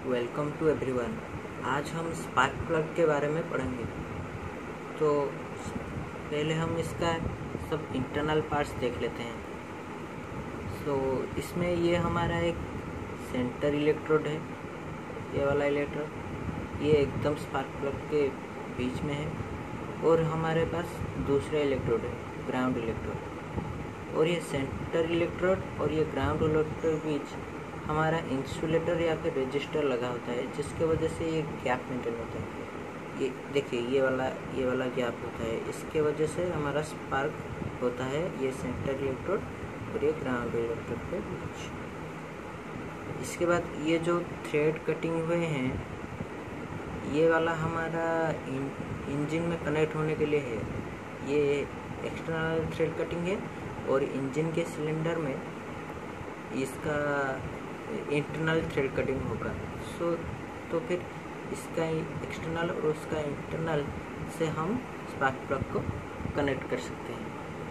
Welcome to everyone. आज हम spark plug के बारे में पढ़ेंगे। तो पहले हम इसका सब इंटरनल पार्ट्स देख लेते हैं। इसमें ये हमारा एक सेंटर इलेक्ट्रोड है, ये वाला इलेक्ट्रोड, ये एकदम स्पार्क प्लग के बीच में है। और हमारे पास दूसरा इलेक्ट्रोड है, ग्राउंड इलेक्ट्रोड। और ये सेंटर इलेक्ट्रोड और ये ग्राउंड इलेक्ट्रोड के बीच हमारा इंसुलेटर या फिर रेजिस्टर लगा होता है, जिसके वजह से ये गैप मेंटेन होता है। ये देखिए, ये वाला गैप होता है, इसके वजह से हमारा स्पार्क होता है। ये सेंटर इलेक्ट्रोड और ये ग्राउंड इलेक्ट्रोड के बीच। इसके बाद ये जो थ्रेड कटिंग हुए हैं, ये वाला हमारा इंजन में कनेक्ट होने के लिए है। ये एक्सटर्नल थ्रेड कटिंग है और इंजन के सिलेंडर में इसका इंटरनल थ्रेड कटिंग होगा। तो फिर इसका एक्सटर्नल और उसका इंटरनल से हम स्पार्क प्लग को कनेक्ट कर सकते हैं।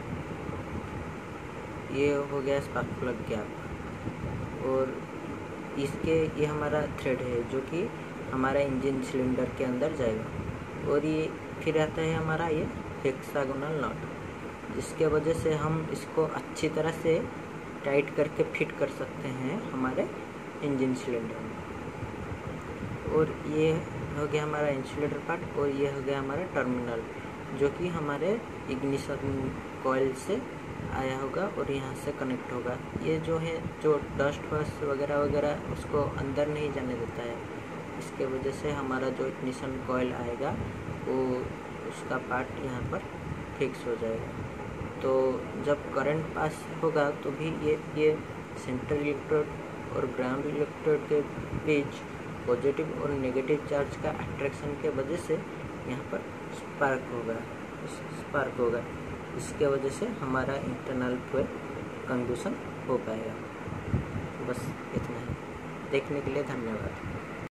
ये हो गया स्पार्क प्लग गैप। और ये हमारा थ्रेड है जो कि हमारा इंजन सिलेंडर के अंदर जाएगा। और ये फिर आता है हमारा ये हेक्सागोनल नॉट, जिसके वजह से हम इसको अच्छी तरह से टाइट करके फिट कर सकते हैं हमारे इंजन सिलेंडर में। और ये हो गया हमारा इंसुलेटर पार्ट। और ये हो गया हमारा टर्मिनल, जो कि हमारे इग्निशन कॉइल से आया होगा और यहाँ से कनेक्ट होगा। ये जो है, जो डस्ट वस्ट वगैरह उसको अंदर नहीं जाने देता है। इसके वजह से हमारा जो इग्निशन कॉइल आएगा वो उसका पार्ट यहाँ पर फिक्स हो जाएगा। तो जब करंट पास होगा तो भी ये सेंटर इलेक्ट्रोड और ग्राउंड इलेक्ट्रोड के बीच पॉजिटिव और नेगेटिव चार्ज का अट्रैक्शन के वजह से यहाँ पर स्पार्क होगा। इसके वजह से हमारा इंटरनल फ्यूल कंबशन हो पाएगा। बस इतना ही। देखने के लिए धन्यवाद।